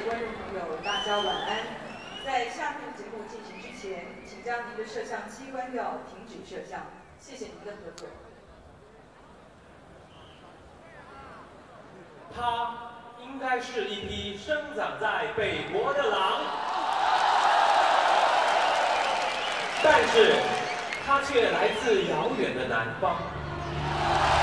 观众朋友，大家晚安。在下面节目进行之前，请将您的摄像机关掉，停止摄像。谢谢您的合作。 它应该是一匹生长在北国的狼，但是它却来自遥远的南方。